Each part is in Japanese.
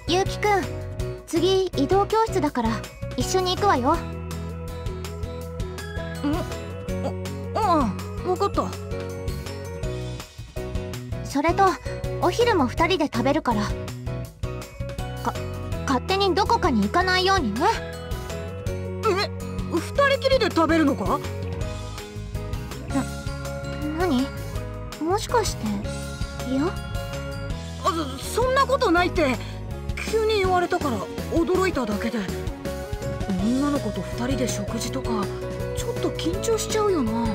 ゆうきくん、次移動教室だから一緒に行くわよ。 分かった。 それとお昼も2人で食べるから勝手にどこかに行かないようにね。 2人きりで食べるのか？ 何？もしかして。いや、 そんなことないって。急に言われたから驚いただけで。女の子と2人で食事とかちょっと緊張しちゃうよな。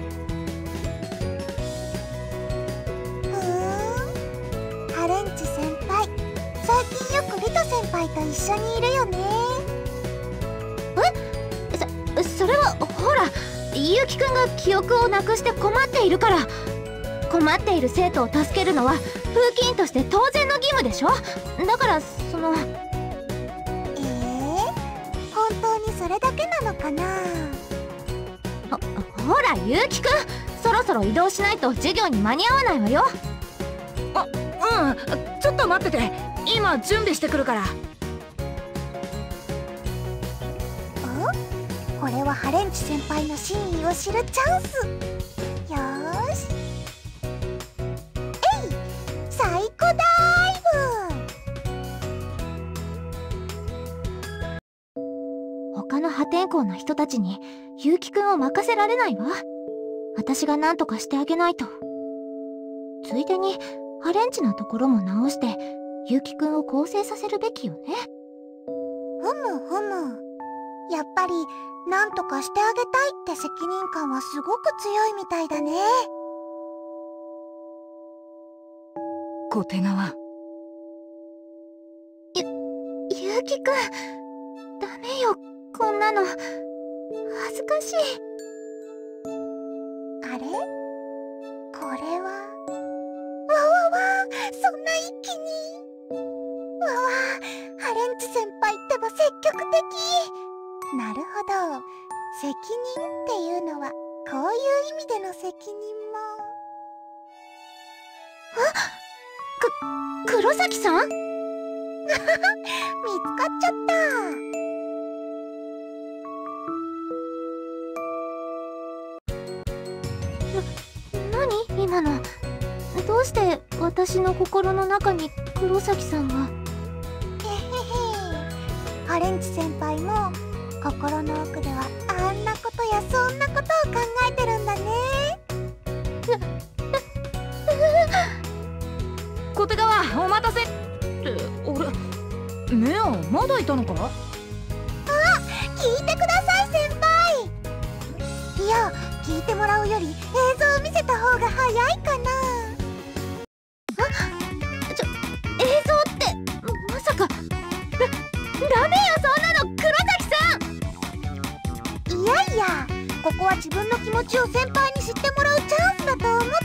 ハレンチ先輩、最近よくリト先輩と一緒にいるよね。 それはほら、ゆうきくんが記憶をなくして困っているから。困っている生徒を助けるのは風紀委員として当然の義務でしょ。だからその。 本当にそれだけなのかな。 ほらゆうきくん、そろそろ移動しないと授業に間に合わないわよ。 ちょっと待ってて、今準備してくるから。 これはハレンチ先輩の真意を知るチャンス。よーし、サイコダイブ。他の破天荒な人たちにゆうきくんを任せられないわ。私が何とかしてあげないと。ついでにハレンチなところも直してゆうきくんを更生させるべきよね。 やっぱりなんとかしてあげたいって責任感はすごく強いみたいだね。 小手川。 ゆうきくん、ダメよ、こんなの。恥ずかしい。 あれ？これは。そんな一気に。ハレンチ先輩ってば積極的。なるほど。責任っていうのはこういう意味での責任も。 黒崎さん？ 見つかっちゃった。 何今の。どうして私の心の中に黒崎さんが。 ハレンチ先輩も心の奥ではあんなことやそんなことを考えてるんだね。 小手川、お待たせって俺、メアまだいたのか？ 聞いてください先輩。いや、聞いてもらうより映像を見せた方が早いかな。 映像ってまさか。ダメよそんなの、黒崎さん。 いやいや、ここは自分の気持ちを先輩に知ってもらうチャンスだと思って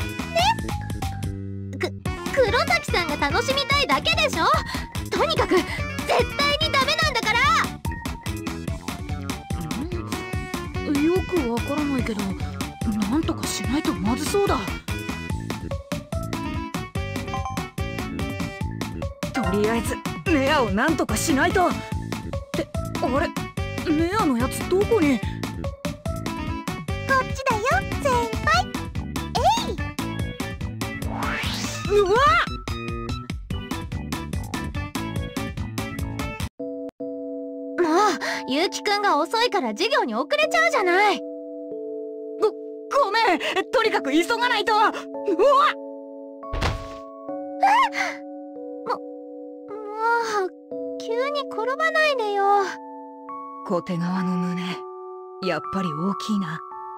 ね。 黒崎さんが楽しみたいだけでしょ。とにかく絶対にダメなんだから。 よくわからないけど、なんとかしないとまずそうだ。とりあえずメアをなんとかしないと。ってあれ、メアのやつどこに？ こっちだよ先輩。 うわっ！ もうゆうきくんが遅いから授業に遅れちゃうじゃない。 ごめん、とにかく急がないと。うわっ！ もう急に転ばないでよ。 小手川の胸、やっぱり大きいな。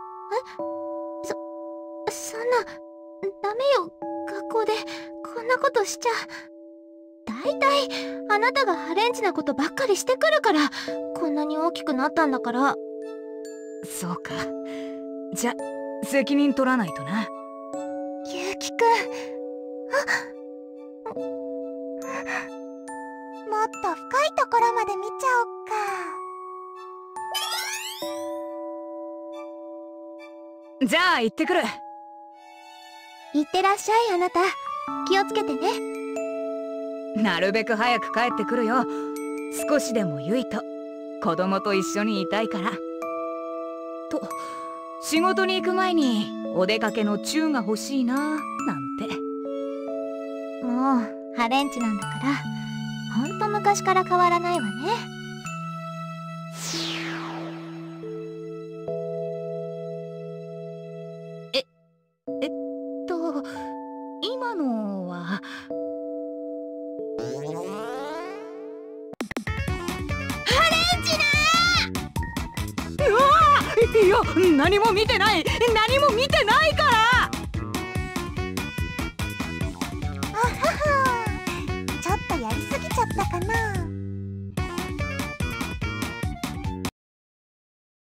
そんな、ダメよ。学校でこんなことしちゃ。だいたいあなたがハレンチなことばっかりしてくるからこんなに大きくなったんだから。 そうか。じゃ、責任取らないとな。 ゆうきくん。 もっと深いところまで見ちゃおっか。 じゃあ行ってくる。 いってらっしゃいあなた。気をつけてね。 なるべく早く帰ってくるよ。少しでもゆいと子供と一緒にいたいから。と仕事に行く前にお出かけのチューが欲しいななんて。 もうハレンチなんだからほんと昔から変わらないわね。 今のはいや、何も見てない、何も見てないから。 あはは、ちょっとやりすぎちゃったかな。